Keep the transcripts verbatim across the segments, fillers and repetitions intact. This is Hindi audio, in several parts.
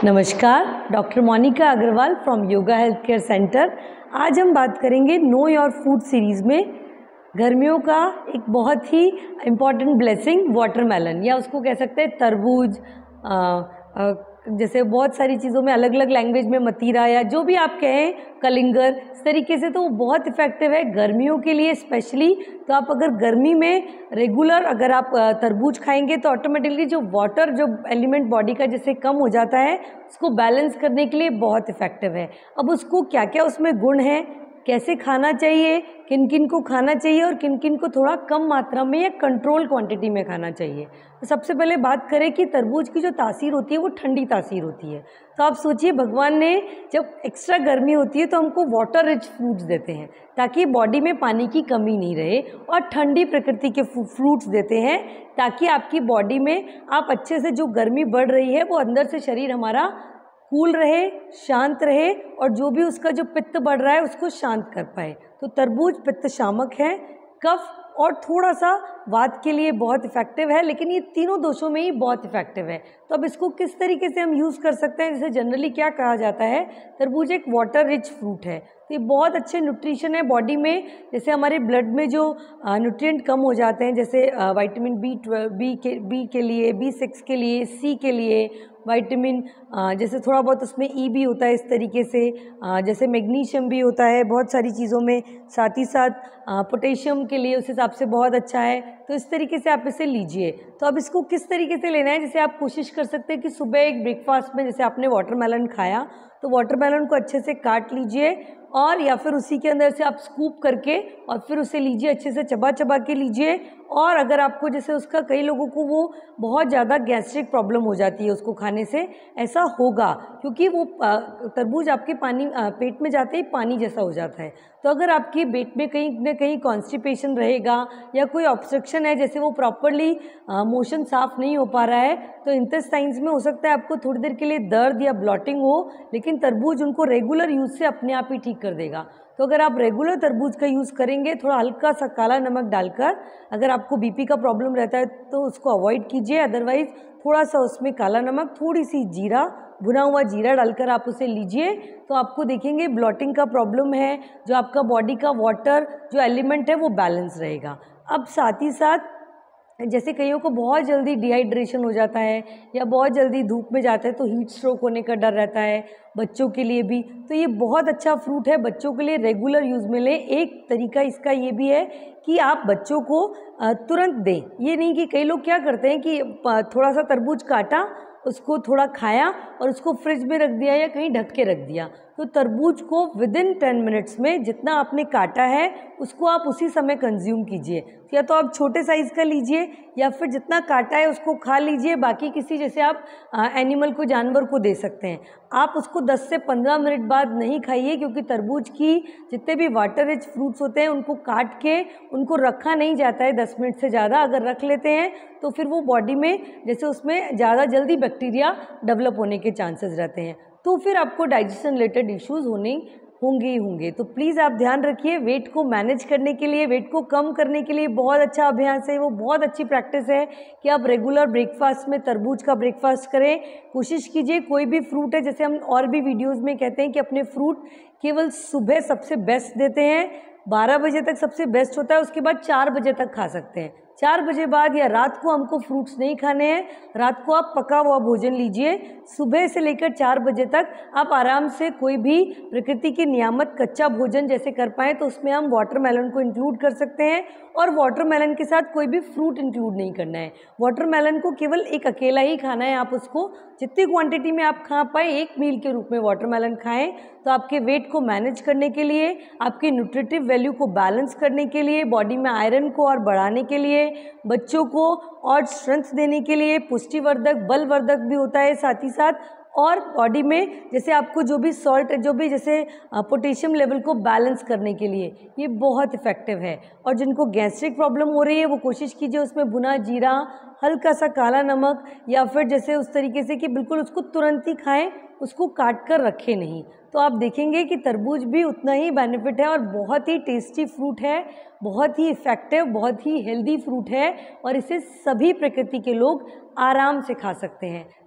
नमस्कार, doctor Monika Agarwal from yoga health care centre. आज हम बात करेंगे नो योर फूड सीरीज़ में गर्मियों का एक बहुत ही इम्पॉर्टेंट ब्लेसिंग वाटरमेलन, या उसको कह सकते हैं तरबूज, आ, आ, जैसे बहुत सारी चीज़ों में अलग अलग लैंग्वेज में मतीरा या जो भी आप कहें, कलिंगर, इस तरीके से तो वो बहुत इफ़ेक्टिव है गर्मियों के लिए स्पेशली। तो आप अगर गर्मी में रेगुलर अगर आप तरबूज खाएंगे तो ऑटोमेटिकली जो वाटर जो एलिमेंट बॉडी का जैसे कम हो जाता है उसको बैलेंस करने के लिए बहुत इफ़ेक्टिव है। अब उसको क्या क्या उसमें गुण हैं, कैसे खाना चाहिए, किन किन को खाना चाहिए और किन किन को थोड़ा कम मात्रा में या कंट्रोल क्वांटिटी में खाना चाहिए। तो सबसे पहले बात करें कि तरबूज की जो तासीर होती है वो ठंडी तासीर होती है। तो आप सोचिए, भगवान ने जब एक्स्ट्रा गर्मी होती है तो हमको वाटर रिच फ्रूट्स देते हैं ताकि बॉडी में पानी की कमी नहीं रहे, और ठंडी प्रकृति के फ्रूट्स देते हैं ताकि आपकी बॉडी में आप अच्छे से जो गर्मी बढ़ रही है वो अंदर से शरीर हमारा कूल रहे, शांत रहे, और जो भी उसका जो पित्त बढ़ रहा है उसको शांत कर पाए। तो तरबूज पित्त शामक है, कफ और थोड़ा सा वात के लिए बहुत इफेक्टिव है, लेकिन ये तीनों दोषों में ही बहुत इफेक्टिव है। तो अब इसको किस तरीके से हम यूज़ कर सकते हैं, जैसे जनरली क्या कहा जाता है, तरबूज एक वाटर रिच फ्रूट है, तो ये बहुत अच्छे न्यूट्रिशन है बॉडी में। जैसे हमारे ब्लड में जो न्यूट्रिएंट कम हो जाते हैं, जैसे विटामिन बी ट्वेल्व बी के बी के लिए, बी सिक्स के लिए, सी के लिए, विटामिन जैसे थोड़ा बहुत उसमें ई भी होता है इस तरीके से, जैसे मैग्नीशियम भी होता है बहुत सारी चीज़ों में, साथ ही साथ पोटेशियम के लिए उस हिसाब से बहुत अच्छा है। तो इस तरीके से आप इसे लीजिए। तो अब इसको किस तरीके से लेना है, जैसे आप कोशिश कर सकते हैं कि सुबह एक ब्रेकफास्ट में जैसे आपने वाटरमेलन खाया तो वाटरमेलन को अच्छे से काट लीजिए, और या फिर उसी के अंदर से आप स्कूप करके और फिर उसे लीजिए, अच्छे से चबा चबा के लीजिए। और अगर आपको जैसे उसका कई लोगों को वो बहुत ज़्यादा गैस्ट्रिक प्रॉब्लम हो जाती है उसको खाने से, ऐसा होगा क्योंकि वो तरबूज आपके पानी पेट में जाते ही पानी जैसा हो जाता है। तो अगर आपके पेट में कहीं न कहीं कॉन्स्टिपेशन रहेगा या कोई ऑब्स्ट्रक्शन है, जैसे वो प्रॉपरली मोशन साफ नहीं हो पा रहा है, तो इंटेस्टाइन्स में हो सकता है आपको थोड़ी देर के लिए दर्द या ब्लॉटिंग हो, लेकिन तरबूज उनको रेगुलर यूज़ से अपने आप ही ठीक कर देगा। तो अगर आप रेगुलर तरबूज का यूज़ करेंगे, थोड़ा हल्का सा काला नमक डालकर, अगर आपको बीपी का प्रॉब्लम रहता है तो उसको अवॉइड कीजिए, अदरवाइज़ थोड़ा सा उसमें काला नमक, थोड़ी सी जीरा, भुना हुआ जीरा डालकर आप उसे लीजिए, तो आपको देखेंगे ब्लॉटिंग का प्रॉब्लम है, जो आपका बॉडी का वाटर जो एलिमेंट है वो बैलेंस रहेगा। अब साथ ही साथ जैसे कईयों को बहुत जल्दी डिहाइड्रेशन हो जाता है या बहुत जल्दी धूप में जाता है तो हीट स्ट्रोक होने का डर रहता है, बच्चों के लिए भी, तो ये बहुत अच्छा फ्रूट है बच्चों के लिए रेगुलर यूज़ में लें। एक तरीका इसका ये भी है कि आप बच्चों को तुरंत दें, ये नहीं कि कई लोग क्या करते हैं कि थोड़ा सा तरबूज काटा, उसको थोड़ा खाया और उसको फ्रिज में रख दिया या कहीं ढक के रख दिया। तो तरबूज को विद इन टेन मिनट्स में जितना आपने काटा है उसको आप उसी समय कंज्यूम कीजिए। या तो आप छोटे साइज़ का लीजिए या फिर जितना काटा है उसको खा लीजिए, बाकी किसी जैसे आप एनिमल को, जानवर को दे सकते हैं। आप उसको दस से पंद्रह मिनट बाद नहीं खाइए, क्योंकि तरबूज की जितने भी वाटर रिच फ्रूट्स होते हैं उनको काट के उनको रखा नहीं जाता है दस मिनट से ज़्यादा। अगर रख लेते हैं तो फिर वो बॉडी में जैसे उसमें ज़्यादा जल्दी बैक्टीरिया डेवलप होने के चांसेस रहते हैं, तो फिर आपको डाइजेशन रिलेटेड इश्यूज़ होने होंगे ही होंगे। तो प्लीज़ आप ध्यान रखिए, वेट को मैनेज करने के लिए, वेट को कम करने के लिए बहुत अच्छा अभ्यास है, वो बहुत अच्छी प्रैक्टिस है कि आप रेगुलर ब्रेकफास्ट में तरबूज का ब्रेकफास्ट करें। कोशिश कीजिए कोई भी फ्रूट है, जैसे हम और भी वीडियोस में कहते हैं कि अपने फ्रूट केवल सुबह सबसे बेस्ट देते हैं, बारह बजे तक सबसे बेस्ट होता है, उसके बाद चार बजे तक खा सकते हैं। चार बजे बाद या रात को हमको फ्रूट्स नहीं खाने हैं, रात को आप पका हुआ भोजन लीजिए। सुबह से लेकर चार बजे तक आप आराम से कोई भी प्रकृति की नियामत कच्चा भोजन जैसे कर पाएँ, तो उसमें हम वाटरमेलन को इंक्लूड कर सकते हैं, और वाटरमेलन के साथ कोई भी फ्रूट इंक्लूड नहीं करना है। वाटरमेलन को केवल एक अकेला ही खाना है, आप उसको जितनी क्वांटिटी में आप खा पाए एक मील के रूप में वाटरमेलन खाएं। तो आपके वेट को मैनेज करने के लिए, आपके न्यूट्रिटिव वैल्यू को बैलेंस करने के लिए, बॉडी में आयरन को और बढ़ाने के लिए, बच्चों को और स्ट्रेंथ देने के लिए, पुष्टिवर्धक बलवर्धक भी होता है साथ ही साथ, और बॉडी में जैसे आपको जो भी सॉल्ट, जो भी जैसे पोटेशियम लेवल को बैलेंस करने के लिए ये बहुत इफ़ेक्टिव है। और जिनको गैस्ट्रिक प्रॉब्लम हो रही है वो कोशिश कीजिए उसमें भुना जीरा, हल्का सा काला नमक, या फिर जैसे उस तरीके से कि बिल्कुल उसको तुरंत ही खाएं, उसको काट कर रखें नहीं। तो आप देखेंगे कि तरबूज भी उतना ही बेनिफिट है और बहुत ही टेस्टी फ्रूट है, बहुत ही इफ़ेक्टिव, बहुत ही हेल्दी फ्रूट है, और इसे सभी प्रकृति के लोग आराम से खा सकते हैं।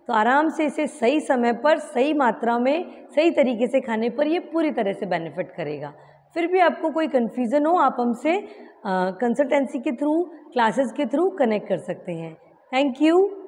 तो आराम से इसे सही समय पर, सही मात्रा में, सही तरीके से खाने पर ये पूरी तरह से बेनिफिट करेगा। फिर भी आपको कोई कन्फ्यूज़न हो, आप हमसे कंसल्टेंसी के थ्रू, क्लासेस के थ्रू कनेक्ट कर सकते हैं। Thank you.